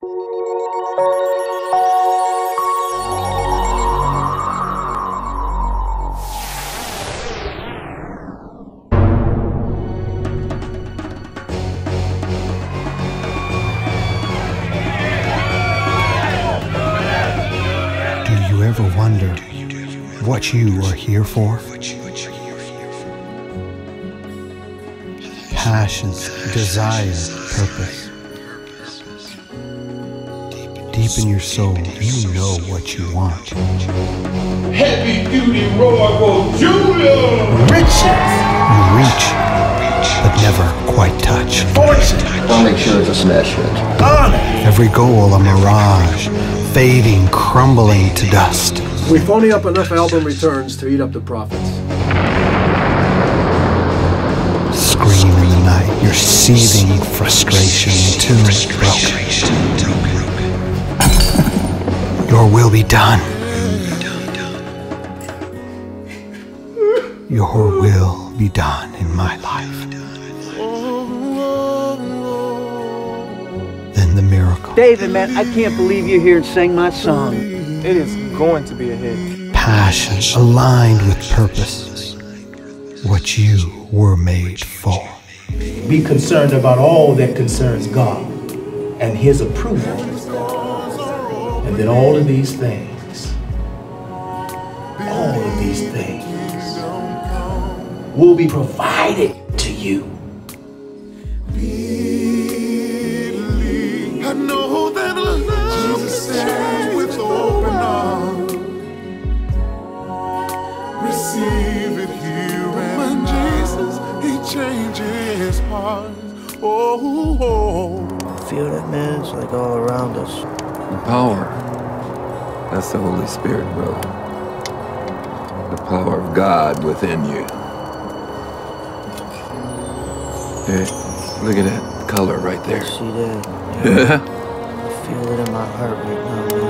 Do you ever wonder what you are here for? Passions, desires, purpose. Deep in your soul, you know what you want. Heavy duty roar Julia! Riches! You reach, but never quite touch. Fortune! I'll make sure it's a smash hit. Honor! Every goal a mirage, fading, crumbling to dust. We're phoning up enough album returns to eat up the profits. Scream in the night, your seething frustration too broken. Your will be done. Your will be done in my life. Then the miracle. David, man, I can't believe you're here and sang my song. It is going to be a hit. Passion aligned with purpose. What you were made for. Be concerned about all that concerns God and His approval. And then all of these things will be provided to you. I know that love stands with open arms. Receive it here and Jesus, He changes hearts. Oh. Feel that, man? It's like all around us. The power. That's the Holy Spirit, brother. The power of God within you. Hey, look at that color right there. See that? Yeah. I feel it in my heart right now, man.